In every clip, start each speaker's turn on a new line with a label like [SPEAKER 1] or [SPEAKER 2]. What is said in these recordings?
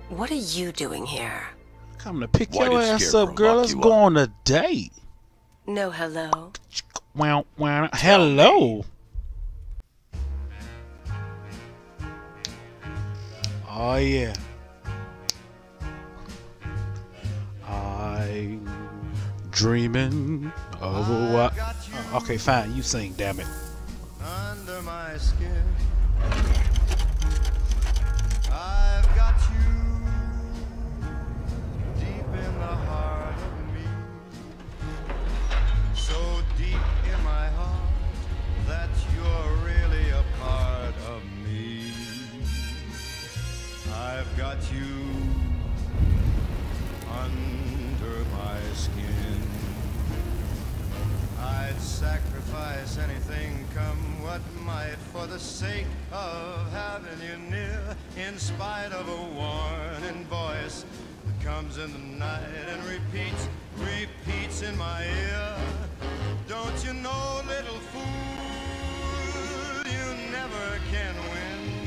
[SPEAKER 1] What are you doing here?
[SPEAKER 2] Coming to pick your ass up, girl. Let's go on a date.
[SPEAKER 1] No hello.
[SPEAKER 2] Wow, wow. Hello. Oh yeah. I'm dreaming of a what? Oh, okay, fine. You sing, damn it.
[SPEAKER 3] Under my skin, I've got you deep in the heart of me, so deep in my heart that you're really a part of me. I've got you under my skin. I'd sacrifice anything, come what might, for the sake of having you near, in spite of a warning voice that comes in the night and repeats in my ear. Don't you know, little fool, you never can win.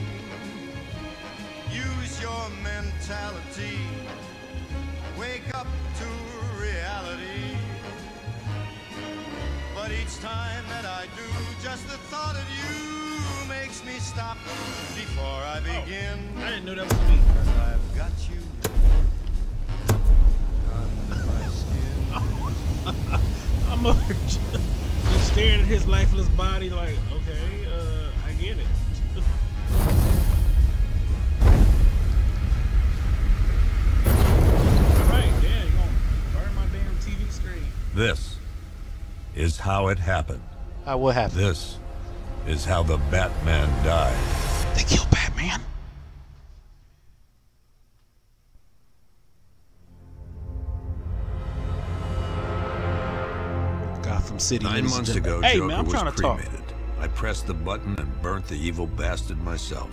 [SPEAKER 3] Use your mentality, wake up to reality. But each time that I do, just the thought of you makes me stop before I begin.
[SPEAKER 2] Oh, I didn't know that was me.
[SPEAKER 3] I've got you under my skin.
[SPEAKER 2] I'm over just staring at his lifeless body like, okay, I get it. Alright, yeah, you gonna burn my damn TV screen.
[SPEAKER 4] This is how it happened.
[SPEAKER 2] What happened?
[SPEAKER 4] This is how the Batman died.
[SPEAKER 2] They killed Batman. Gotham City.
[SPEAKER 4] 9 months ago,
[SPEAKER 2] hey,
[SPEAKER 4] Joker
[SPEAKER 2] man, I'm
[SPEAKER 4] was
[SPEAKER 2] trying to talk.
[SPEAKER 4] cremated. I pressed the button and burnt the evil bastard myself.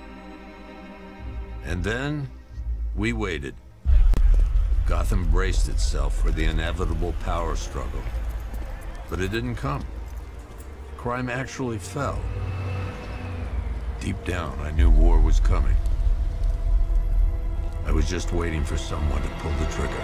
[SPEAKER 4] And then we waited. Gotham braced itself for the inevitable power struggle. But it didn't come. Crime actually fell. Deep down, I knew war was coming. I was just waiting for someone to pull the trigger.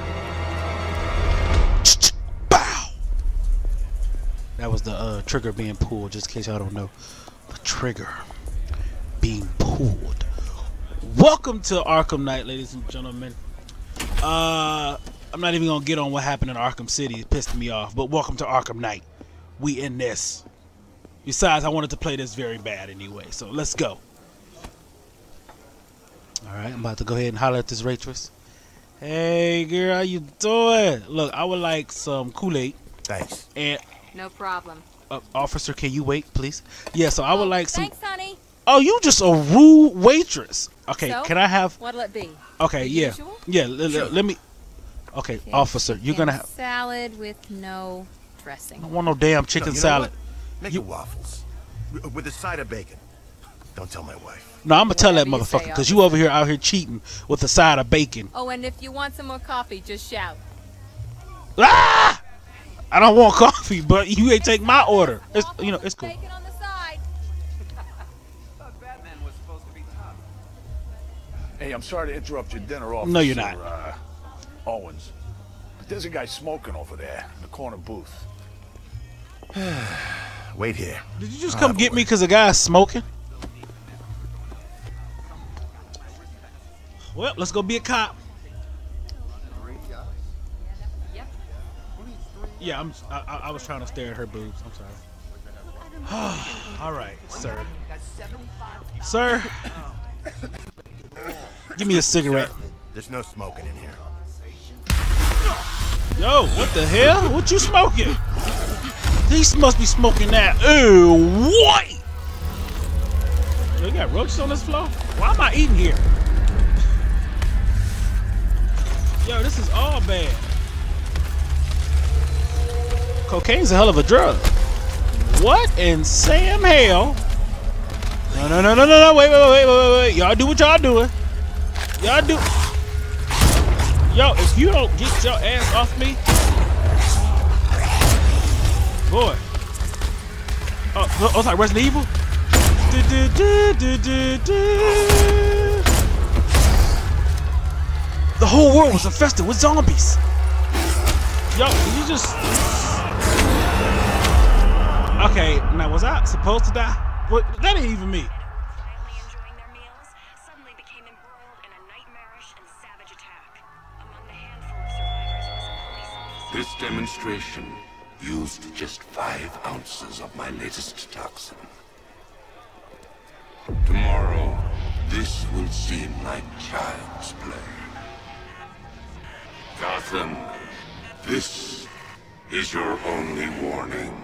[SPEAKER 2] Bow! That was the trigger being pulled, just in case y'all don't know. The trigger being pulled. Welcome to Arkham Knight, ladies and gentlemen. I'm not even gonna get on what happened in Arkham City. It pissed me off. But welcome to Arkham Knight. We in this. Besides, I wanted to play this very bad anyway. So let's go. Alright, I'm about to go ahead and holler at this waitress. Hey girl, how you doing? Look, I would like some Kool-Aid.
[SPEAKER 5] Thanks.
[SPEAKER 2] And
[SPEAKER 6] no problem.
[SPEAKER 2] Officer, can you wait, please? Yeah, so I would like some.
[SPEAKER 6] Thanks, honey.
[SPEAKER 2] Oh, you just a rude waitress. Okay,
[SPEAKER 6] So,
[SPEAKER 2] can I have?
[SPEAKER 6] What'll it be?
[SPEAKER 2] Okay,
[SPEAKER 6] The
[SPEAKER 2] yeah,
[SPEAKER 6] usual?
[SPEAKER 2] yeah. Let me. Okay, officer, you're gonna have.
[SPEAKER 6] Salad with no dressing.
[SPEAKER 2] I don't want no damn chicken
[SPEAKER 5] No, you know
[SPEAKER 2] salad.
[SPEAKER 5] what? Make
[SPEAKER 2] You-
[SPEAKER 5] it waffles with a side of bacon. Don't tell my wife.
[SPEAKER 2] No, I'm gonna tell that
[SPEAKER 6] Whatever you say,
[SPEAKER 2] motherfucker because you over here out here cheating with a side of bacon.
[SPEAKER 6] Oh, and if you want some more coffee, just shout.
[SPEAKER 2] Ah! I don't want coffee, but you ain't take my order. It's it's cool.
[SPEAKER 6] Bacon on the side.
[SPEAKER 7] Batman was supposed to be tough. Hey, I'm sorry to interrupt your dinner off.
[SPEAKER 2] No, you're not.
[SPEAKER 7] Owens. But there's a guy smoking over there in the corner booth.
[SPEAKER 5] Wait here.
[SPEAKER 2] Did you just come get me because the guy's smoking? Well, let's go be a cop. Yeah, I was trying to stare at her boobs. I'm sorry. All right, sir. Sir, give me a cigarette.
[SPEAKER 5] There's no smoking in here.
[SPEAKER 2] Yo, what the hell? What you smoking? He must be smoking that. Ew, what? Yo, you got roaches on this floor? Why am I eating here? Yo, this is all bad. Cocaine's a hell of a drug. What in Sam hell? No, wait. Y'all do what y'all doing. Y'all do. Yo, if you don't get your ass off me. Boy. Oh, it's like Resident Evil? The whole world was infested with zombies. Yo, you just... Okay, now was I supposed to die? What? That ain't even me.
[SPEAKER 8] Quietly enjoying their meals, suddenly became embroiled in a nightmarish and savage attack. Among the handful of survivors was a police officer.
[SPEAKER 9] This demonstration used just 5 ounces of my latest toxin. Tomorrow, this will seem like child's play. Gotham, this is your only warning.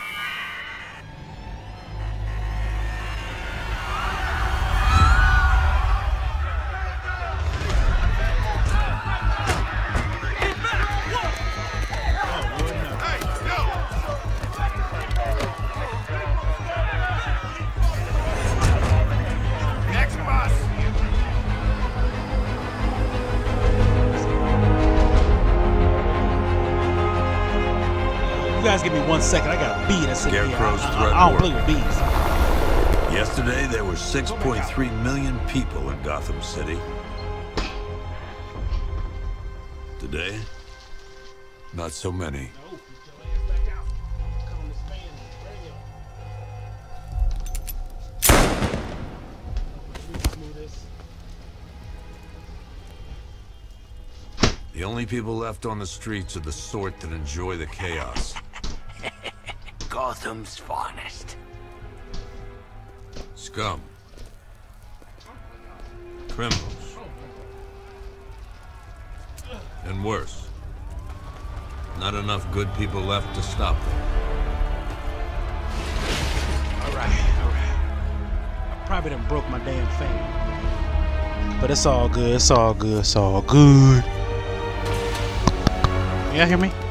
[SPEAKER 2] You guys give me 1 second. I got a bee that's in here.
[SPEAKER 4] Scarecrow's threat
[SPEAKER 2] I don't
[SPEAKER 4] worked.
[SPEAKER 2] play with bees.
[SPEAKER 4] Yesterday, there were 6.3 million people in Gotham City. Today, not so many. The only people left on the streets are the sort that enjoy the chaos.
[SPEAKER 9] Gotham's finest.
[SPEAKER 4] Scum. Criminals. And worse. Not enough good people left to stop them.
[SPEAKER 2] Alright. I probably done broke my damn fan. But it's all good, it's all good, it's all good. Y'all hear me?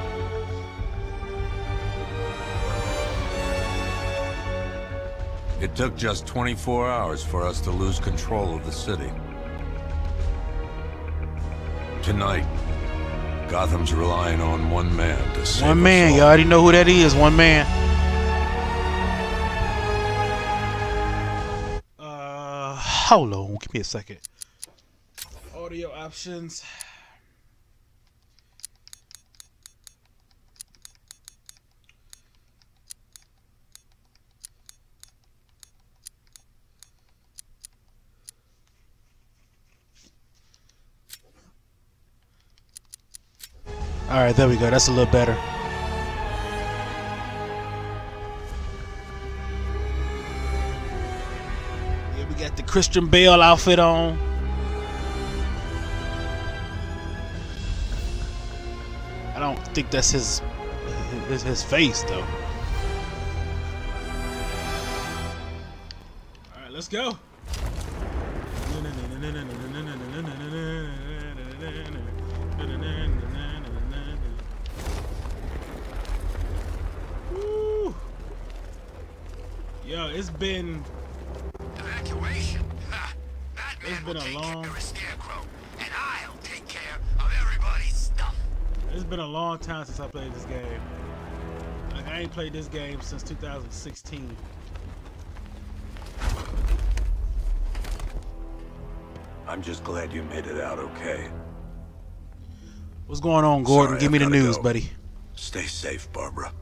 [SPEAKER 4] It took just 24 hours for us to lose control of the city. Tonight, Gotham's relying on one man to save
[SPEAKER 2] One man,
[SPEAKER 4] us all.
[SPEAKER 2] you already know who that is, one man. Hold on, give me a second. Audio options. Alright, there we go. That's a little better. Yeah, we got the Christian Bale outfit on. I don't think that's his face though. Alright, let's go. Woo. Yo, it's been
[SPEAKER 5] Evacuation?
[SPEAKER 2] It's been a long
[SPEAKER 5] Scarecrow, and I'll take care of everybody's stuff.
[SPEAKER 2] It's been a long time since I played this game. Like, I ain't played this game since 2016.
[SPEAKER 9] I'm just glad you made it out okay.
[SPEAKER 2] What's going on, Gordon?
[SPEAKER 9] Sorry,
[SPEAKER 2] Give me
[SPEAKER 9] I've
[SPEAKER 2] the
[SPEAKER 9] gotta
[SPEAKER 2] news,
[SPEAKER 9] go.
[SPEAKER 2] buddy.
[SPEAKER 9] Stay safe, Barbara.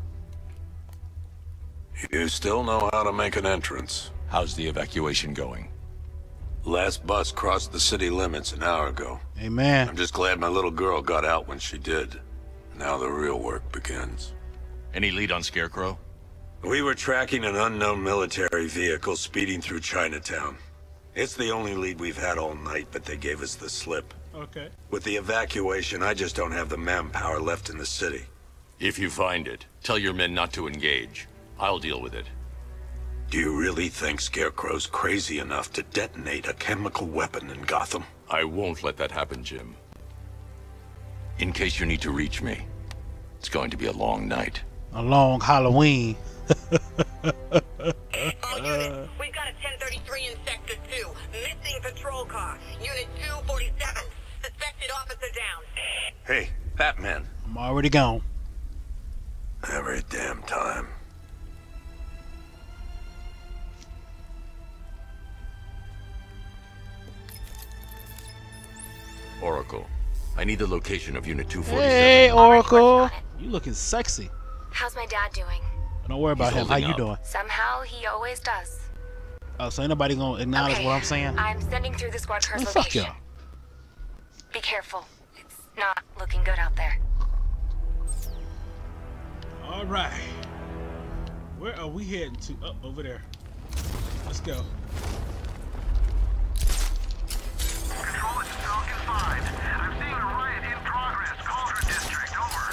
[SPEAKER 9] You still know how to make an entrance.
[SPEAKER 10] How's the evacuation going?
[SPEAKER 9] Last bus crossed the city limits an hour ago.
[SPEAKER 2] Amen.
[SPEAKER 9] I'm just glad my little girl got out when she did. Now the real work begins.
[SPEAKER 10] Any lead on Scarecrow?
[SPEAKER 9] We were tracking an unknown military vehicle speeding through Chinatown. It's the only lead we've had all night, but they gave us the slip.
[SPEAKER 2] Okay.
[SPEAKER 9] With the evacuation, I just don't have the manpower left in the city.
[SPEAKER 10] If you find it, tell your men not to engage. I'll deal with it.
[SPEAKER 9] Do you really think Scarecrow's crazy enough to detonate a chemical weapon in Gotham?
[SPEAKER 10] I won't let that happen, Jim. In case you need to reach me, it's going to be a long night.
[SPEAKER 2] A long Halloween.
[SPEAKER 11] All units, we've got a 1033 in Sector 2. Missing patrol car. Unit 247. Suspected officer down.
[SPEAKER 9] Hey, Batman.
[SPEAKER 2] I'm already gone.
[SPEAKER 9] Every damn time.
[SPEAKER 10] Oracle, I need the location of Unit 247.
[SPEAKER 2] Hey, Oracle. You looking sexy.
[SPEAKER 8] How's my dad doing?
[SPEAKER 2] Don't worry about him. How you doing?
[SPEAKER 8] Somehow he always does.
[SPEAKER 2] Oh, so ain't nobody gonna acknowledge what I'm saying?
[SPEAKER 8] I'm sending through the squad car's
[SPEAKER 2] Man, fuck
[SPEAKER 8] location.
[SPEAKER 2] y'all.
[SPEAKER 8] Be careful. It's not looking good out there.
[SPEAKER 2] All right. Where are we heading to? Oh, over there. Let's go.
[SPEAKER 3] Control, it's Falcon 5. I'm seeing a riot in progress. Calder District,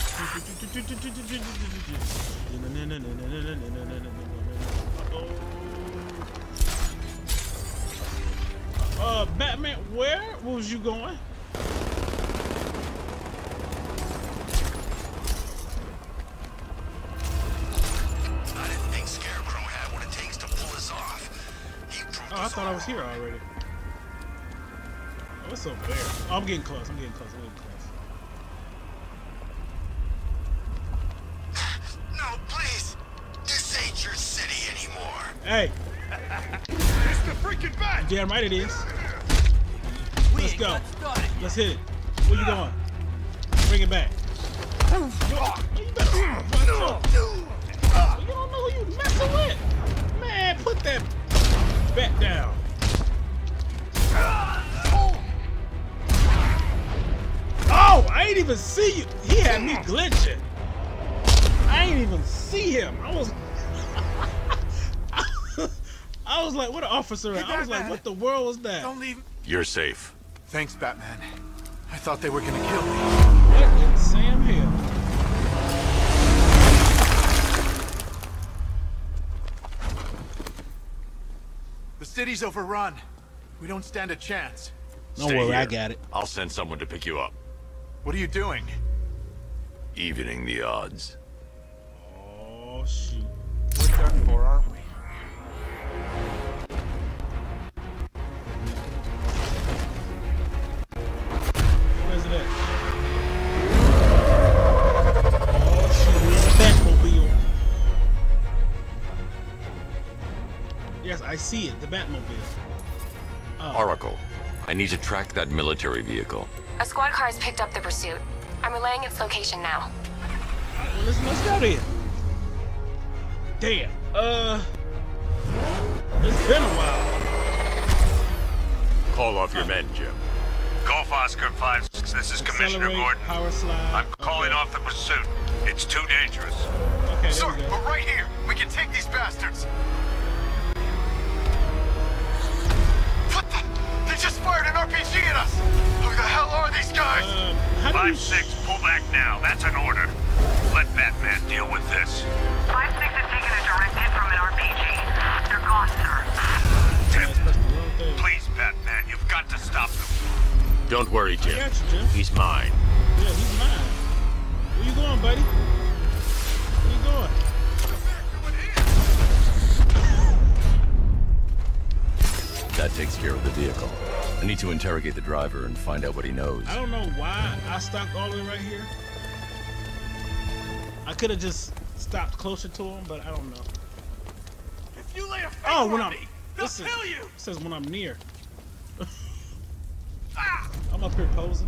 [SPEAKER 2] over. Batman, where was you going?
[SPEAKER 5] I didn't think Scarecrow had what it takes to pull us off.
[SPEAKER 2] Oh, I thought I was here already. Oh, what's over there? Oh, I'm getting close. I'm getting close.
[SPEAKER 5] No, please. This ain't your city anymore.
[SPEAKER 2] Hey.
[SPEAKER 3] It's the freaking bat!
[SPEAKER 2] Damn right it is. Let's go. Let's hit it. Where you going? Bring it back. You don't know who you messing with. Man, put that bat down. Oh, I ain't even see you. He had me glitching. I ain't even see him. I was like, what an officer. I was like, what the world was that?
[SPEAKER 3] Don't leave.
[SPEAKER 10] You're safe.
[SPEAKER 3] Thanks, Batman. I thought they were gonna kill me.
[SPEAKER 2] What in Sam Hill?
[SPEAKER 3] The city's overrun. We don't stand a chance.
[SPEAKER 2] Don't
[SPEAKER 10] Stay
[SPEAKER 2] worry,
[SPEAKER 10] here.
[SPEAKER 2] I got it.
[SPEAKER 10] I'll send someone to pick you up.
[SPEAKER 3] What are you doing?
[SPEAKER 10] Evening the odds.
[SPEAKER 2] Oh, shoot.
[SPEAKER 3] We're done for, aren't we?
[SPEAKER 2] Where's it at? Oh, shoot. We're in the Batmobile. Yes, I see it. The Batmobile. Oh.
[SPEAKER 10] Oracle, I need to track that military vehicle.
[SPEAKER 8] A squad car has picked up the pursuit. I'm relaying its location now.
[SPEAKER 2] Well, let's go there. Damn. It's been a while.
[SPEAKER 10] Call off your men, Jim.
[SPEAKER 9] Golf Oscar 5-6, this is Commissioner
[SPEAKER 2] Accelerate,
[SPEAKER 9] Gordon.
[SPEAKER 2] power slide.
[SPEAKER 9] I'm calling off the pursuit. It's too dangerous.
[SPEAKER 2] Okay,
[SPEAKER 3] Sir,
[SPEAKER 2] there we go.
[SPEAKER 3] we're right here. We can take these bastards. What the? They just fired an RPG at us. Who the hell are these guys?
[SPEAKER 2] How do you...
[SPEAKER 9] 5-6, pull back now. That's an order. Let Batman deal with this.
[SPEAKER 11] 5-6 has taken a direct hit from an RPG. They're gone, sir.
[SPEAKER 9] Please, Batman, you've got to stop them.
[SPEAKER 10] Don't worry,
[SPEAKER 2] I
[SPEAKER 10] Jim.
[SPEAKER 2] got you, Jim.
[SPEAKER 10] He's mine.
[SPEAKER 2] Yeah, he's mine. Where you going, buddy? Where you going?
[SPEAKER 10] That takes care of the vehicle. I need to interrogate the driver and find out what he knows.
[SPEAKER 2] I don't know why I stopped all the way right here. I could have just stopped closer to him, but I don't know.
[SPEAKER 3] If you lay a finger
[SPEAKER 2] Oh, when
[SPEAKER 3] on
[SPEAKER 2] I'm...
[SPEAKER 3] me, they'll kill you.
[SPEAKER 2] It says when I'm near. I'm up here posing.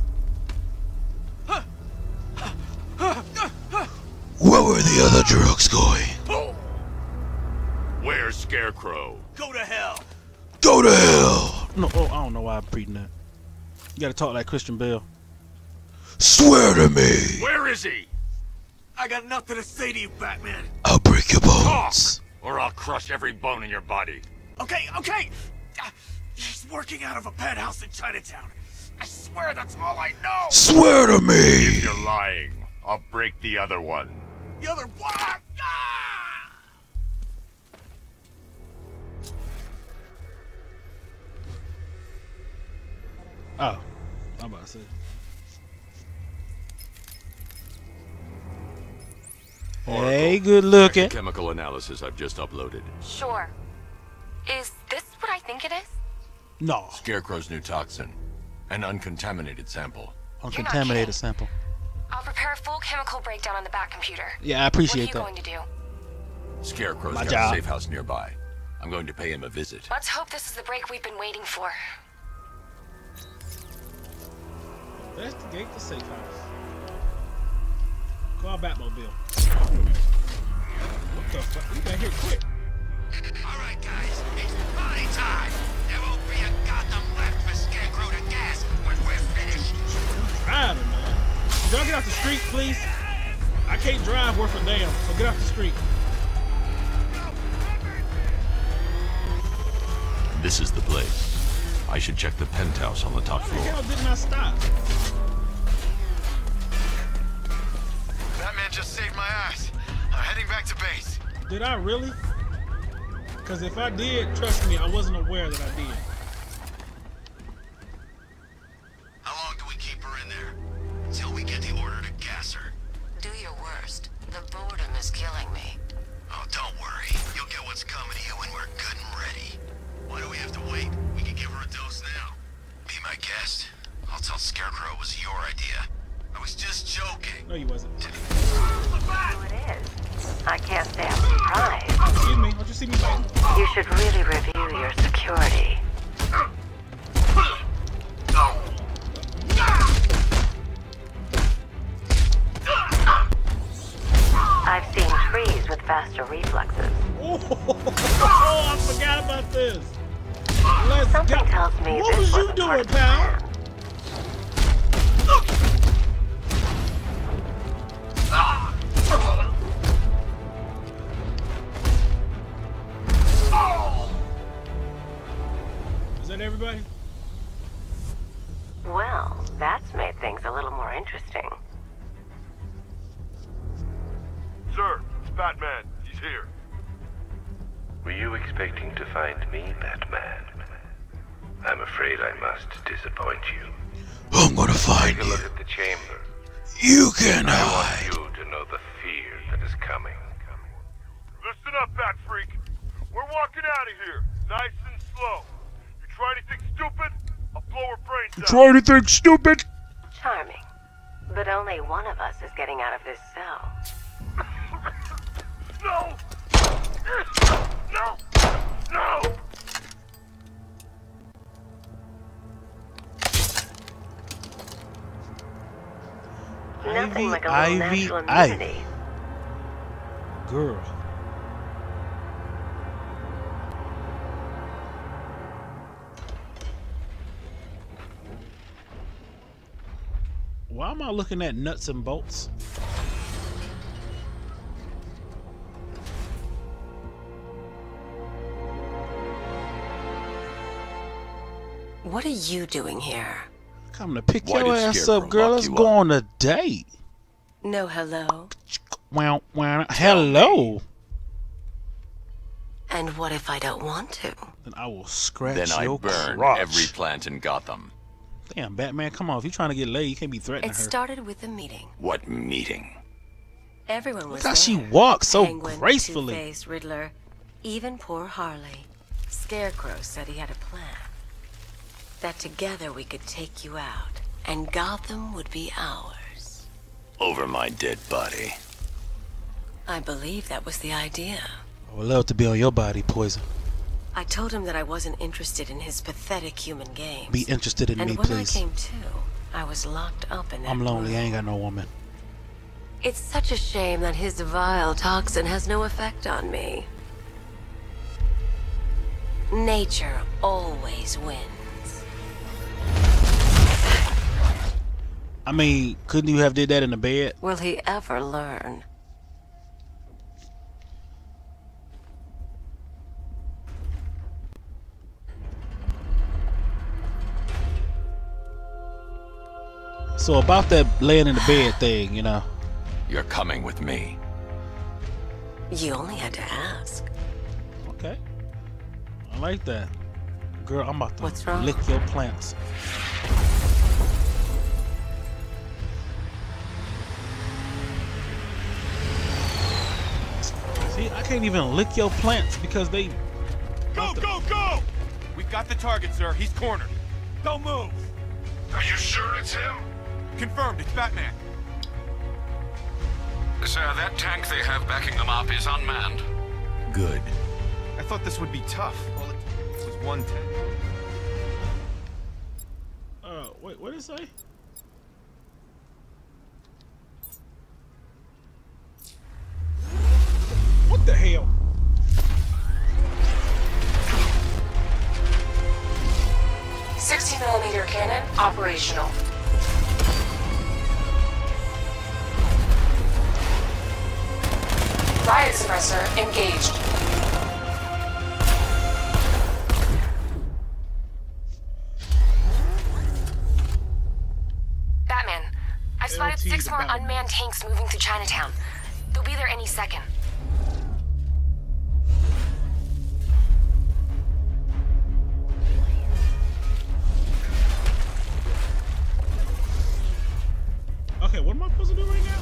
[SPEAKER 5] Where were the other drugs going?
[SPEAKER 10] Where's Scarecrow?
[SPEAKER 3] Go to hell.
[SPEAKER 5] Go to hell!
[SPEAKER 2] No, oh, I don't know why I'm reading that. You gotta talk like Christian Bale.
[SPEAKER 5] Swear to me!
[SPEAKER 10] Where is he?
[SPEAKER 3] I got nothing to say to you, Batman.
[SPEAKER 5] I'll break your bones.
[SPEAKER 10] Or I'll crush every bone in your body.
[SPEAKER 3] Okay. He's working out of a penthouse in Chinatown. I swear that's all I know.
[SPEAKER 5] Swear to me!
[SPEAKER 10] If you're lying, I'll break the other one.
[SPEAKER 3] The other one.
[SPEAKER 2] Oh, I'm about to say. Hey, good looking.
[SPEAKER 10] Chemical analysis I've just uploaded.
[SPEAKER 8] Sure. Is this what I think it is?
[SPEAKER 2] No.
[SPEAKER 10] Scarecrow's new toxin. An uncontaminated sample.
[SPEAKER 2] Uncontaminated sample.
[SPEAKER 8] I'll prepare a full chemical breakdown on the back computer.
[SPEAKER 2] Yeah, I appreciate
[SPEAKER 8] What are
[SPEAKER 2] that.
[SPEAKER 8] you going to do?
[SPEAKER 10] Scarecrow's
[SPEAKER 2] My
[SPEAKER 10] got
[SPEAKER 2] job.
[SPEAKER 10] a safe house nearby. I'm going to pay him a visit.
[SPEAKER 8] Let's hope this is the break we've been waiting for.
[SPEAKER 2] That's the gate to safe house. Call Batmobile. What the fuck? We got here quick.
[SPEAKER 5] Alright, guys, it's party time. There won't be a Gotham left for Scarecrow to gas when we're finished.
[SPEAKER 2] I'm driving, man. Y'all get off the street, please. I can't drive worth a damn, so get off the street.
[SPEAKER 10] This is the place. I should check the penthouse on the top floor.
[SPEAKER 2] Why the hell didn't I stop?
[SPEAKER 3] That man just saved my ass. I'm heading back to base.
[SPEAKER 2] Did I really? Because if I did, trust me, I wasn't aware that I did.
[SPEAKER 5] How long do we keep her in there? Till we get the order to gas her.
[SPEAKER 1] Do your worst. The boredom is killing me.
[SPEAKER 5] Oh, don't worry. You'll get what's coming to you when we're good and ready. Why do we have to wait? We can give her a dose now. Be my guest. I'll tell Scarecrow it was your idea. I was just joking.
[SPEAKER 2] No, you wasn't.
[SPEAKER 1] Oh, it is. I can't say I'm surprised.
[SPEAKER 2] Excuse me, don't you see me fighting?
[SPEAKER 1] You should really review your security. I've seen trees with faster reflexes.
[SPEAKER 2] Oh, I forgot about this. Let's
[SPEAKER 1] Something
[SPEAKER 2] go.
[SPEAKER 1] tells me
[SPEAKER 2] What
[SPEAKER 1] this
[SPEAKER 2] was you
[SPEAKER 1] wasn't part
[SPEAKER 2] doing,
[SPEAKER 1] of the
[SPEAKER 2] pal?
[SPEAKER 1] plan.
[SPEAKER 2] Is that everybody?
[SPEAKER 1] Well, that's made things a little more interesting.
[SPEAKER 3] Sir, it's Batman. He's here.
[SPEAKER 12] Were you expecting to find me, Batman? I'm afraid I must disappoint you.
[SPEAKER 2] I'm gonna find
[SPEAKER 12] Take a look at the chamber.
[SPEAKER 2] You can
[SPEAKER 12] I
[SPEAKER 2] hide.
[SPEAKER 12] want you to know the fear that is coming.
[SPEAKER 3] Listen up, Bat Freak. We're walking out of here, nice and slow. You try anything stupid, I'll blow her brains out.
[SPEAKER 2] Try anything stupid?
[SPEAKER 1] Charming. But only one of us is getting out of this cell.
[SPEAKER 3] No! No! No!
[SPEAKER 1] Nothing like a little
[SPEAKER 2] Ivy,
[SPEAKER 1] natural
[SPEAKER 2] Ivy.
[SPEAKER 1] immunity.
[SPEAKER 2] Girl. Why am I looking at nuts and bolts?
[SPEAKER 1] What are you doing here?
[SPEAKER 2] Coming to pick
[SPEAKER 10] Why
[SPEAKER 2] your
[SPEAKER 10] did
[SPEAKER 2] ass
[SPEAKER 10] Scarecrow
[SPEAKER 2] up, girl.
[SPEAKER 10] lock
[SPEAKER 2] Let's
[SPEAKER 10] you
[SPEAKER 2] go
[SPEAKER 10] up?
[SPEAKER 2] on a date.
[SPEAKER 1] No hello.
[SPEAKER 2] Wow, wow. Hello.
[SPEAKER 1] And what if I don't want to?
[SPEAKER 2] Then I will scratch
[SPEAKER 10] Then I
[SPEAKER 2] your
[SPEAKER 10] burn
[SPEAKER 2] crotch.
[SPEAKER 10] every plant in Gotham.
[SPEAKER 2] Damn, Batman, come on. If you're trying to get laid, you can't be threatening
[SPEAKER 1] It
[SPEAKER 2] her.
[SPEAKER 1] started with a meeting.
[SPEAKER 10] What meeting?
[SPEAKER 1] Everyone was
[SPEAKER 2] Look how
[SPEAKER 1] there.
[SPEAKER 2] she walks so
[SPEAKER 1] Penguin,
[SPEAKER 2] gracefully.
[SPEAKER 1] Two-Face, Riddler, even poor Harley. Scarecrow said he had a plan. That together we could take you out, and Gotham would be ours.
[SPEAKER 10] Over my dead body.
[SPEAKER 1] I believe that was the idea.
[SPEAKER 2] I would love to be on your body, Poison.
[SPEAKER 1] I told him that I wasn't interested in his pathetic human games.
[SPEAKER 2] Be interested in
[SPEAKER 1] and
[SPEAKER 2] me,
[SPEAKER 1] when
[SPEAKER 2] please.
[SPEAKER 1] I came to, I was locked up in that
[SPEAKER 2] I'm lonely. I
[SPEAKER 1] world.
[SPEAKER 2] ain't got no woman.
[SPEAKER 1] It's such a shame that his vile toxin has no effect on me. Nature always wins.
[SPEAKER 2] I mean, couldn't you have did that in the bed?
[SPEAKER 1] Will he ever learn?
[SPEAKER 2] So about that laying in the bed thing, you know.
[SPEAKER 10] You're coming with me.
[SPEAKER 1] You only had to ask.
[SPEAKER 2] Okay. I like that. Girl, I'm about to
[SPEAKER 1] What's wrong?
[SPEAKER 2] lick your plants. See, I can't even lick your plants because they...
[SPEAKER 3] Go, go, go! We've got the target, sir. He's cornered. Don't move!
[SPEAKER 5] Are you sure it's him?
[SPEAKER 3] Confirmed, it's Batman.
[SPEAKER 5] Sir, that tank they have backing them up is unmanned.
[SPEAKER 10] Good.
[SPEAKER 3] I thought this would be tough. All it was one tank.
[SPEAKER 2] Wait, what did it say?
[SPEAKER 13] operational. Riot suppressor engaged. Batman, I've spotted 6 more unmanned tanks moving through Chinatown. They'll be there any second.
[SPEAKER 2] Okay, what am I supposed to do right now?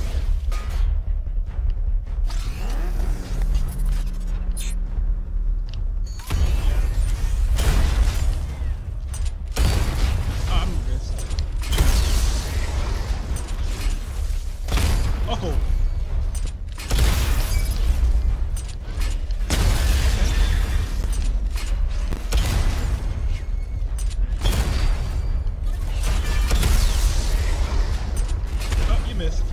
[SPEAKER 2] Oh. Oh, you missed.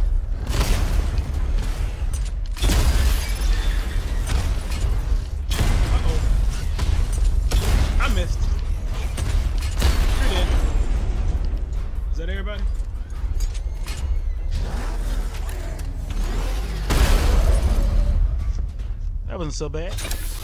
[SPEAKER 2] Uh-oh. I missed. You're dead. Is that everybody? That wasn't so bad.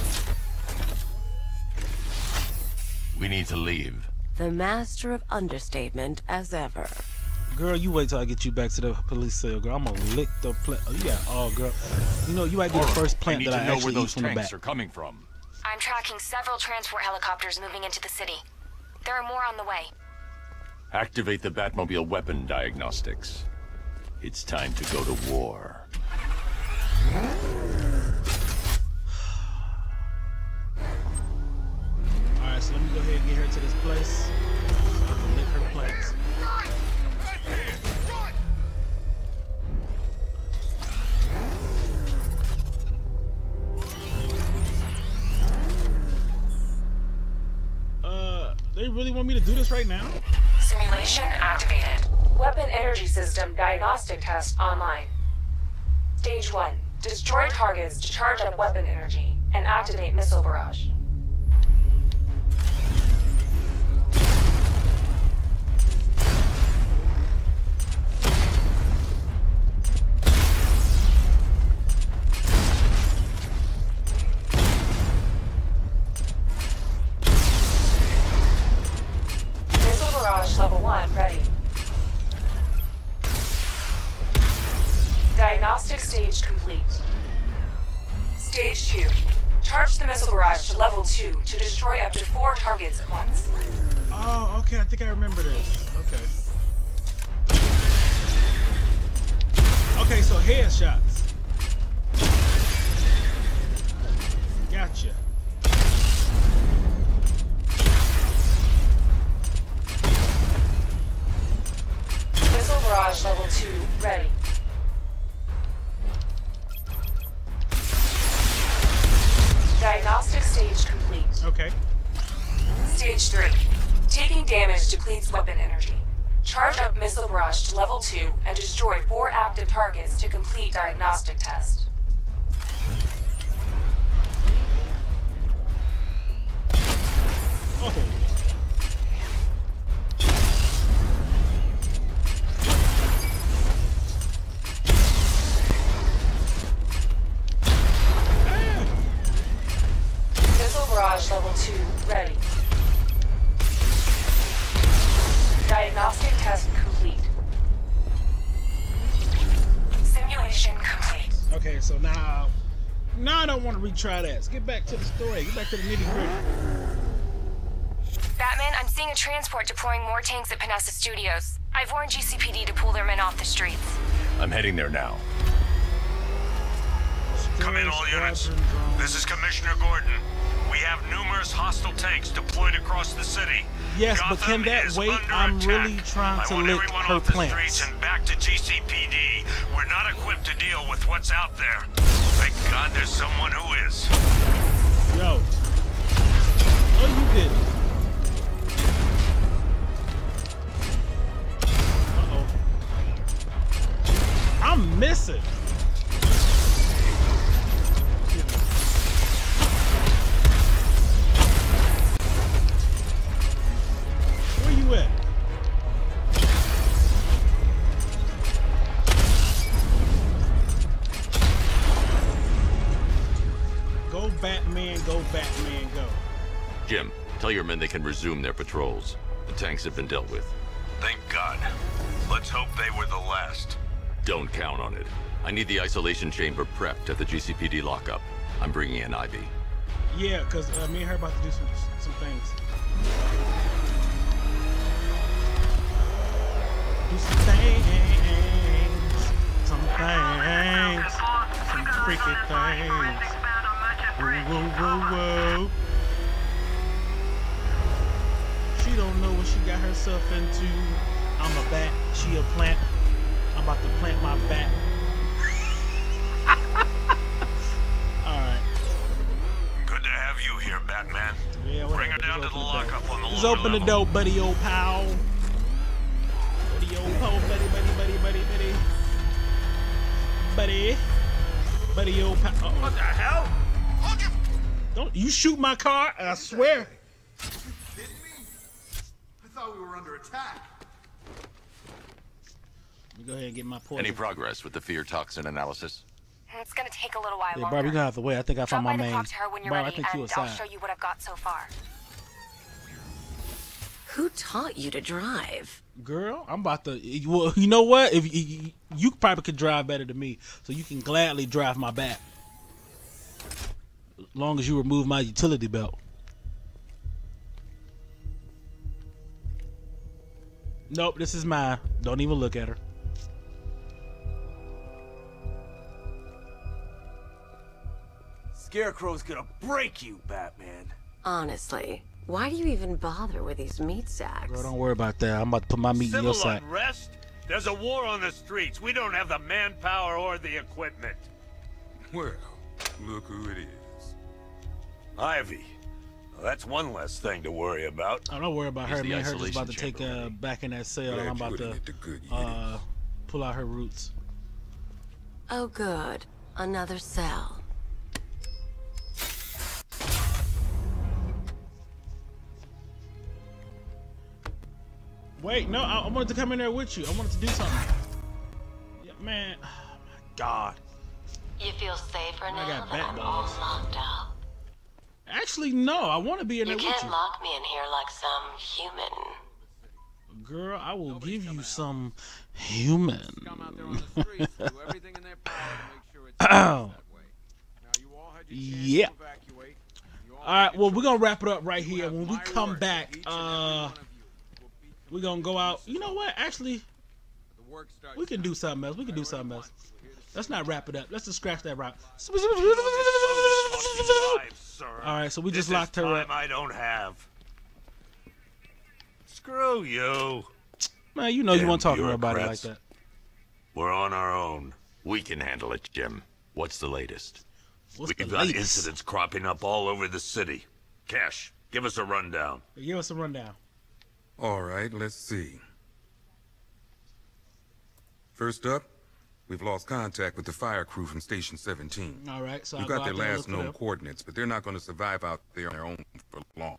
[SPEAKER 10] We need to leave.
[SPEAKER 1] The master of understatement as ever.
[SPEAKER 2] Girl, you wait till I get you back to the police cell, girl. I'm gonna lick the plant. Oh, you got, oh, girl. You know, you might be the first plant that I actually eat from the back.
[SPEAKER 10] Are coming from.
[SPEAKER 13] I'm tracking several transport helicopters moving into the city. There are more on the way.
[SPEAKER 10] Activate the Batmobile weapon diagnostics. It's time to go to war.
[SPEAKER 2] Alright, so let me go ahead and get her to this place so I can lick her plants. They really want me to do this right now?
[SPEAKER 13] Simulation activated. Weapon energy system diagnostic test online. Stage 1. Destroy targets to charge up weapon energy and activate missile barrage. Missile barrage level 1 ready. Diagnostic stage complete. Stage 2. Charge the missile barrage to level 2 to destroy up to 4 targets at once.
[SPEAKER 2] Oh, okay, I think I remember this. Okay. Okay, so headshots. Gotcha.
[SPEAKER 13] Missile barrage level 2 ready. Diagnostic stage complete.
[SPEAKER 2] Okay.
[SPEAKER 13] Stage 3. Taking damage depletes weapon energy. Charge up missile barrage to level 2 and destroy 4 active targets to complete diagnostic test.
[SPEAKER 2] Oh.
[SPEAKER 13] Missile barrage level 2 ready. Diagnostic test complete. Simulation complete.
[SPEAKER 2] Okay, so now I don't want to retry that. Let's get back to the story. Get back to the nitty-gritty.
[SPEAKER 13] Batman, I'm seeing a transport deploying more tanks at Panessa Studios. I've warned GCPD to pull their men off the streets.
[SPEAKER 10] I'm heading there now.
[SPEAKER 9] Come in, all units. This is Commissioner Gordon. We have numerous hostile tanks deployed across the city.
[SPEAKER 2] Yes, but
[SPEAKER 9] Gotham
[SPEAKER 2] can that
[SPEAKER 9] is
[SPEAKER 2] wait?
[SPEAKER 9] under
[SPEAKER 2] I'm
[SPEAKER 9] attack.
[SPEAKER 2] really trying to
[SPEAKER 9] I want
[SPEAKER 2] lick
[SPEAKER 9] everyone
[SPEAKER 2] her
[SPEAKER 9] off the
[SPEAKER 2] plants.
[SPEAKER 9] streets and back to GCPD. We're not equipped to deal with what's out there. Thank God there's someone who is.
[SPEAKER 2] Yo. Oh, you did it. Uh-oh. I'm missing. Where you at?
[SPEAKER 10] Jim, tell your men they can resume their patrols. The tanks have been dealt with.
[SPEAKER 9] Thank God. Let's hope they were the last.
[SPEAKER 10] Don't count on it. I need the isolation chamber prepped at the GCPD lockup. I'm bringing in Ivy.
[SPEAKER 2] Yeah, because me and her about to do some things. Do some things. Some freaky things. Whoa, whoa, whoa, whoa. She don't know what she got herself into. I'm a bat, she a plant. I'm about to plant my bat. Alright.
[SPEAKER 9] Good to have you here, Batman.
[SPEAKER 2] Yeah,
[SPEAKER 9] bring her down to the lockup on the
[SPEAKER 2] Just open the door, buddy, old pal. Buddy, old pal, buddy. Buddy, old pal.
[SPEAKER 3] What the hell?
[SPEAKER 2] Don't you shoot my car, I swear.
[SPEAKER 3] Are you kidding me? I thought we were under attack.
[SPEAKER 2] Let me go ahead and get my poison.
[SPEAKER 10] Any progress with the fear toxin analysis?
[SPEAKER 13] It's gonna take a little while
[SPEAKER 2] Yeah,
[SPEAKER 13] longer.
[SPEAKER 2] Barb, you're gonna have to wait. I think I found my main.
[SPEAKER 13] Talk to her when you're
[SPEAKER 2] Barb,
[SPEAKER 13] ready,
[SPEAKER 2] I think you
[SPEAKER 13] and I'll
[SPEAKER 2] aside.
[SPEAKER 13] show you what I've got so far.
[SPEAKER 1] Who taught you to drive?
[SPEAKER 2] Girl, I'm about to. Well, you know what? If you probably could drive better than me, so you can gladly drive my back. As long as you remove my utility belt. Nope, this is mine. Don't even look at her.
[SPEAKER 14] Scarecrow's gonna break you, Batman.
[SPEAKER 1] Honestly, why do you even bother with these meat sacks?
[SPEAKER 2] Girl, don't worry about that. I'm about to put my meat in your
[SPEAKER 9] Civil
[SPEAKER 2] sack.
[SPEAKER 9] unrest? There's a war on the streets. We don't have the manpower or the equipment.
[SPEAKER 15] Well, look who it is.
[SPEAKER 9] Ivy. Well, that's one less thing to worry about.
[SPEAKER 2] Oh, don't worry about her.
[SPEAKER 10] Is the
[SPEAKER 2] Me and her just
[SPEAKER 10] isolation
[SPEAKER 2] about to take
[SPEAKER 10] chamber
[SPEAKER 2] back in that cell.
[SPEAKER 15] Glad
[SPEAKER 2] And I'm
[SPEAKER 15] you
[SPEAKER 2] about
[SPEAKER 15] wouldn't
[SPEAKER 2] to
[SPEAKER 15] hit the good Yiddies.
[SPEAKER 2] pull out her roots.
[SPEAKER 1] Oh, good. Another cell.
[SPEAKER 2] Wait, no, I wanted to come in there with you. I wanted to do something. Yeah, man, oh my God.
[SPEAKER 1] You feel safer
[SPEAKER 2] I
[SPEAKER 1] now
[SPEAKER 2] got
[SPEAKER 1] that
[SPEAKER 2] bat
[SPEAKER 1] I'm all
[SPEAKER 2] balls.
[SPEAKER 1] locked out?
[SPEAKER 2] Actually, no, I want to be in
[SPEAKER 1] You
[SPEAKER 2] there with
[SPEAKER 1] can't
[SPEAKER 2] you.
[SPEAKER 1] lock me in here like some human.
[SPEAKER 2] Girl, I will give you some human. Yeah. Alright, well, we're going to wrap it up right here. When we come back, we're going to go out. You know what? Actually, we can do something else. We can do something else. Let's not wrap it up. Let's just scratch that route. Alright, so we just locked her up.
[SPEAKER 9] I don't have. Screw you.
[SPEAKER 2] Man, you know you
[SPEAKER 9] Damn
[SPEAKER 2] want to talk to everybody like
[SPEAKER 9] bureaucrats.
[SPEAKER 2] that.
[SPEAKER 9] We're on our own.
[SPEAKER 10] We can handle it, Jim. What's the latest?
[SPEAKER 2] What's the
[SPEAKER 9] We've got
[SPEAKER 2] latest?
[SPEAKER 9] incidents cropping up all over the city. Cash, give us a rundown.
[SPEAKER 2] Give us a rundown.
[SPEAKER 15] All right, let's see. First up, we've lost contact with the fire crew from Station 17.
[SPEAKER 2] All right, so
[SPEAKER 15] We've
[SPEAKER 2] I'll
[SPEAKER 15] got
[SPEAKER 2] go
[SPEAKER 15] their
[SPEAKER 2] out there and
[SPEAKER 15] last
[SPEAKER 2] look for
[SPEAKER 15] known
[SPEAKER 2] them.
[SPEAKER 15] coordinates, but they're not going to survive out there on their own for long.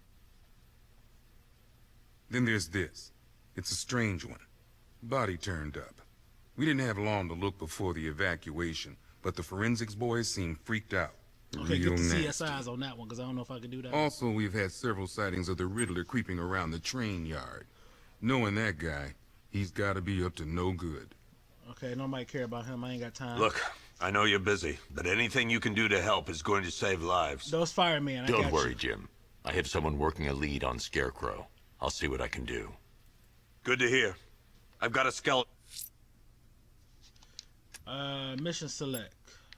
[SPEAKER 15] Then there's this. It's a strange one. Body turned up. We didn't have long to look before the evacuation, but the forensics boys seem freaked out.
[SPEAKER 2] Okay,
[SPEAKER 15] Real
[SPEAKER 2] get the
[SPEAKER 15] nasty.
[SPEAKER 2] CSIs on that one, because I don't know if I can do that.
[SPEAKER 15] Also, we've had several sightings of the Riddler creeping around the train yard. Knowing that guy, he's got to be up to no good.
[SPEAKER 2] Okay, nobody care about him. I ain't got time.
[SPEAKER 9] Look, I know you're busy, but anything you can do to help is going to save lives.
[SPEAKER 2] Those firemen, I
[SPEAKER 10] Don't
[SPEAKER 2] got
[SPEAKER 10] worry,
[SPEAKER 2] you.
[SPEAKER 10] Jim. I have someone working a lead on Scarecrow. I'll see what I can do.
[SPEAKER 9] Good to hear. I've got a skeleton.
[SPEAKER 2] Mission select.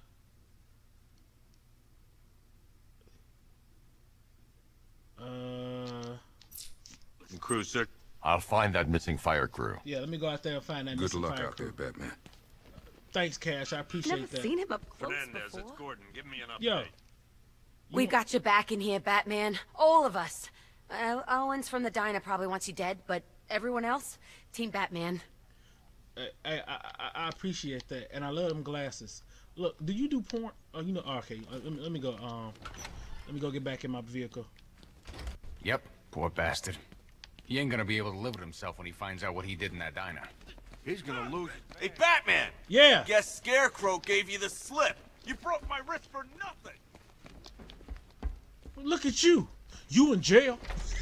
[SPEAKER 9] Cruiser.
[SPEAKER 10] I'll find that missing fire crew.
[SPEAKER 2] Yeah, let me go out there and find that
[SPEAKER 15] Good
[SPEAKER 2] missing
[SPEAKER 15] luck
[SPEAKER 2] fire
[SPEAKER 15] out
[SPEAKER 2] crew.
[SPEAKER 15] there, Batman.
[SPEAKER 2] Thanks, Cash. I appreciate
[SPEAKER 6] Never
[SPEAKER 2] that.
[SPEAKER 6] seen him up close
[SPEAKER 9] Fernandez,
[SPEAKER 6] before.
[SPEAKER 9] it's Gordon. Give me an update.
[SPEAKER 2] Yo,
[SPEAKER 16] We've got your back in here, Batman. All of us. Owens from the diner probably wants you dead, but everyone else, Team Batman.
[SPEAKER 2] I appreciate that, and I love them glasses. Look, do you do porn? Oh, you know. Okay, let me go. Let me go get back in my vehicle.
[SPEAKER 17] Yep, poor bastard. He ain't gonna be able to live with himself when he finds out what he did in that diner.
[SPEAKER 14] He's gonna lose. Hey, Batman!
[SPEAKER 2] Yeah.
[SPEAKER 14] Guess Scarecrow gave you the slip. You broke my wrist for nothing.
[SPEAKER 2] Look at you. You in jail.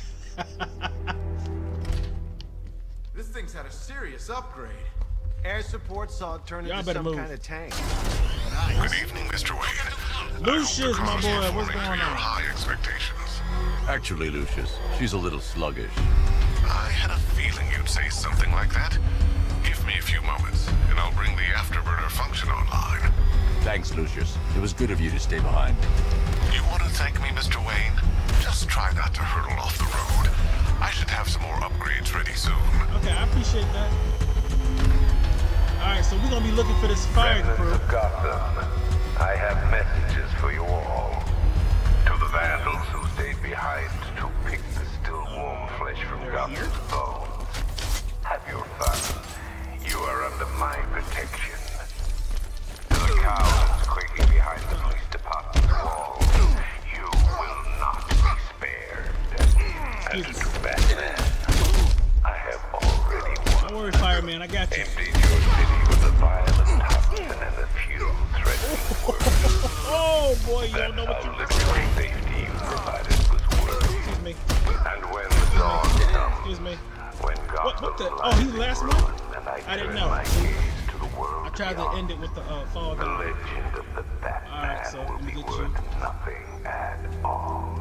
[SPEAKER 14] This thing's had a serious upgrade. Air support saw it turn
[SPEAKER 2] Y'all
[SPEAKER 14] into
[SPEAKER 2] better
[SPEAKER 14] some
[SPEAKER 2] move.
[SPEAKER 14] kind of tank.
[SPEAKER 5] Good evening, Mr. Wayne.
[SPEAKER 2] Lucius, my boy, what's going
[SPEAKER 5] Your
[SPEAKER 2] on?
[SPEAKER 5] high expectations.
[SPEAKER 4] Actually, Lucius, she's a little sluggish.
[SPEAKER 5] I had a feeling you'd say something like that. Give me a few moments, and I'll bring the afterburner function online.
[SPEAKER 4] Thanks, Lucius. It was good of you to stay behind.
[SPEAKER 5] You want to thank me, Mr. Wayne? Just try not to hurtle off the road. I should have some more upgrades ready soon.
[SPEAKER 2] Okay, I appreciate that. Alright, so we're gonna be looking for this fire crew.
[SPEAKER 12] Remnants of Gotham, I have messages for you all. To the vandals who stayed behind to pick the still warm flesh from Gotham's bones. Have your fun. You are under my protection. To the cowards quaking behind the police department wall, you will not be spared. And to Batman, I have already won.
[SPEAKER 2] Don't worry, fireman, I got you.
[SPEAKER 12] Emptied your city with a violent toxin and a few threatening words.
[SPEAKER 2] Oh boy, you don't know what
[SPEAKER 12] That's
[SPEAKER 2] you
[SPEAKER 12] how little safety you provided was worthy.
[SPEAKER 2] Excuse me.
[SPEAKER 12] And when the dawn comes,
[SPEAKER 2] Excuse me.
[SPEAKER 12] when Gotham
[SPEAKER 2] What the? Oh,
[SPEAKER 12] lies
[SPEAKER 2] he's last
[SPEAKER 12] in
[SPEAKER 2] one?
[SPEAKER 12] ruin, and
[SPEAKER 2] I didn't
[SPEAKER 12] turn
[SPEAKER 2] know.
[SPEAKER 12] my gaze to the world
[SPEAKER 2] I tried to
[SPEAKER 12] beyond,
[SPEAKER 2] end it with the fall
[SPEAKER 12] the
[SPEAKER 2] down.
[SPEAKER 12] legend of the Batman
[SPEAKER 2] Alright, so
[SPEAKER 12] will
[SPEAKER 2] let me
[SPEAKER 12] be
[SPEAKER 2] get you.
[SPEAKER 12] worth nothing at all.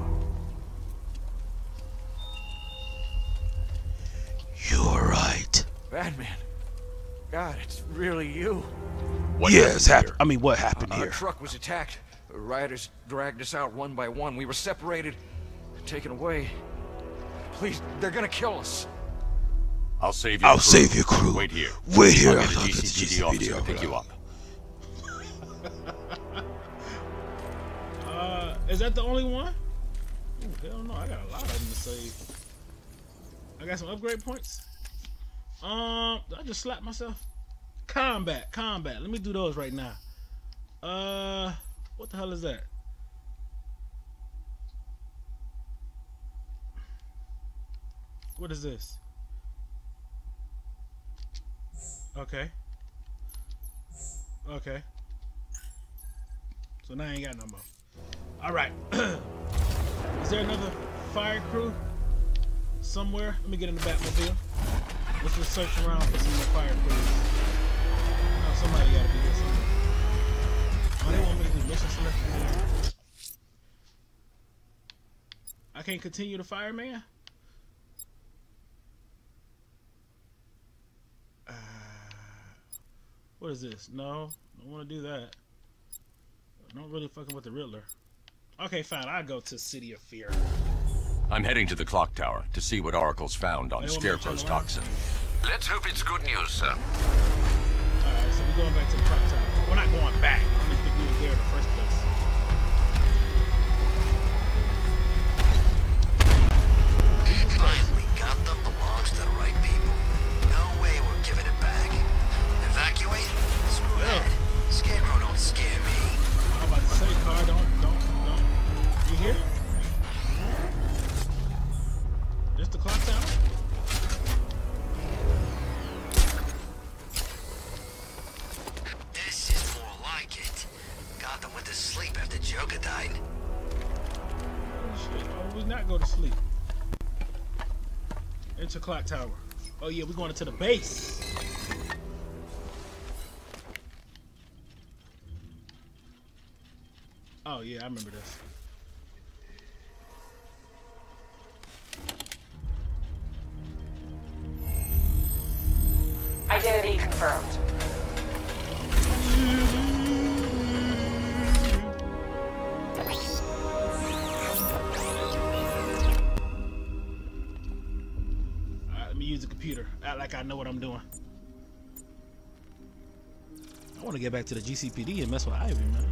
[SPEAKER 2] You're right.
[SPEAKER 14] Batman. God, it's really you.
[SPEAKER 2] Yes, I mean, what happened
[SPEAKER 18] Our
[SPEAKER 2] here?
[SPEAKER 18] truck was attacked. The rioters dragged us out one by one. We were separated, taken away. Please, they're gonna kill us.
[SPEAKER 4] I'll save your
[SPEAKER 2] I'll
[SPEAKER 4] crew.
[SPEAKER 2] save your crew.
[SPEAKER 4] Wait here.
[SPEAKER 2] Wait here.
[SPEAKER 4] I'll get a
[SPEAKER 2] I'll get the
[SPEAKER 4] GCPD officer to
[SPEAKER 2] GCPD
[SPEAKER 4] pick you up.
[SPEAKER 2] Is that the only one? Ooh, hell no, I got a lot of them to save. I got some upgrade points. Did I just slap myself? Combat. Let me do those right now. What the hell is that? What is this? Okay. So now I ain't got no more. Alright. Is there another fire crew somewhere? Let me get in the Batmobile. Let's just search around for some more fire crews. Oh, somebody gotta be here somewhere. Oh, they want me to do mission select. I can't continue the fireman? What is this? No, don't want to do that. I'm not really fucking with the Riddler. Okay, fine. I'll go to City of Fear.
[SPEAKER 4] I'm heading to the clock tower to see what Oracle's found on
[SPEAKER 2] They want me to
[SPEAKER 4] Scarecrow's
[SPEAKER 2] turn around?
[SPEAKER 4] toxin.
[SPEAKER 10] Let's hope it's good news, sir.
[SPEAKER 2] Alright, so we're going back to the clock tower. We're not going back. I don't think we were there in the first place.
[SPEAKER 5] Finally, Gotham belongs to the right people. No way we're giving it back. Evacuate? Screw that. Scarecrow don't scare me.
[SPEAKER 2] I'm about to say, car, don't. You hear? Just the clock tower?
[SPEAKER 5] This is more like it. Gotham went to sleep after Joker died.
[SPEAKER 2] Shit, why would we not go to sleep? Into clock tower. Oh yeah, we're going into the base. Oh yeah, I remember this.
[SPEAKER 13] Identity confirmed.
[SPEAKER 2] Alright, let me use the computer. Act like I know what I'm doing. I want to get back to the GCPD and mess with Ivy, man.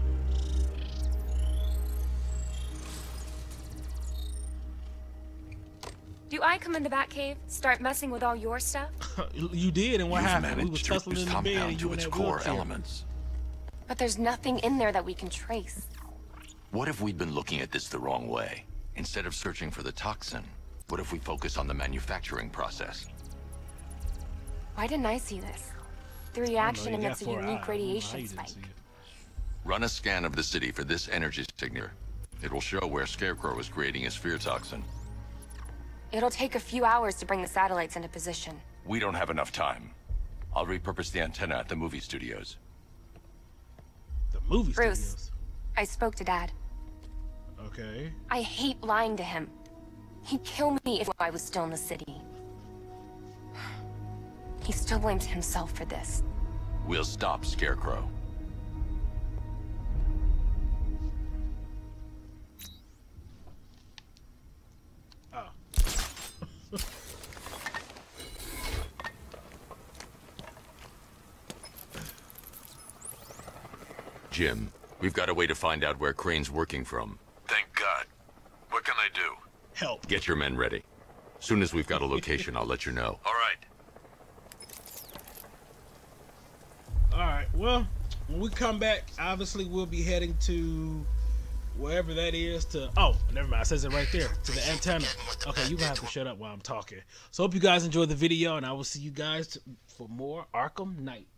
[SPEAKER 19] Do I come in the Batcave, start messing with all your stuff?
[SPEAKER 2] You did, and what
[SPEAKER 10] You've
[SPEAKER 2] happened? We
[SPEAKER 10] managed
[SPEAKER 2] was
[SPEAKER 10] to
[SPEAKER 2] tussling
[SPEAKER 10] reduce
[SPEAKER 2] in the bed
[SPEAKER 10] compound
[SPEAKER 2] and
[SPEAKER 10] to
[SPEAKER 2] you in
[SPEAKER 10] its
[SPEAKER 2] that
[SPEAKER 10] core
[SPEAKER 2] wheelchair.
[SPEAKER 10] elements.
[SPEAKER 19] But there's nothing in there that we can trace.
[SPEAKER 10] What if we'd been looking at this the wrong way? Instead of searching for the toxin, what if we focus on the manufacturing process?
[SPEAKER 19] Why didn't I see this? The
[SPEAKER 2] I
[SPEAKER 19] reaction
[SPEAKER 2] don't know, you
[SPEAKER 19] emits a
[SPEAKER 2] got 4
[SPEAKER 19] unique
[SPEAKER 2] eyes.
[SPEAKER 19] radiation
[SPEAKER 2] I didn't
[SPEAKER 19] spike.
[SPEAKER 2] see it.
[SPEAKER 10] Run a scan of the city for this energy signature. It will show where Scarecrow is creating his fear toxin.
[SPEAKER 19] It'll take a few hours to bring the satellites into position.
[SPEAKER 10] We don't have enough time. I'll repurpose the antenna at the movie studios.
[SPEAKER 2] The movie
[SPEAKER 19] Bruce,
[SPEAKER 2] studios?
[SPEAKER 19] I spoke to Dad.
[SPEAKER 2] Okay.
[SPEAKER 19] I hate lying to him. He'd kill me if I was still in the city. He still blames himself for this.
[SPEAKER 10] We'll stop Scarecrow.
[SPEAKER 2] Oh.
[SPEAKER 10] Jim, we've got a way to find out where Crane's working from.
[SPEAKER 9] Thank God. What can I do?
[SPEAKER 2] Help.
[SPEAKER 10] Get your men ready. Soon as we've got a location, I'll let you know.
[SPEAKER 9] All right.
[SPEAKER 2] Alright, well, when we come back, obviously we'll be heading to wherever that is to... Oh, never mind. It says it right there. To the antenna. Okay, you're going to have to shut up while I'm talking. So hope you guys enjoyed the video, and I will see you guys for more Arkham Knight.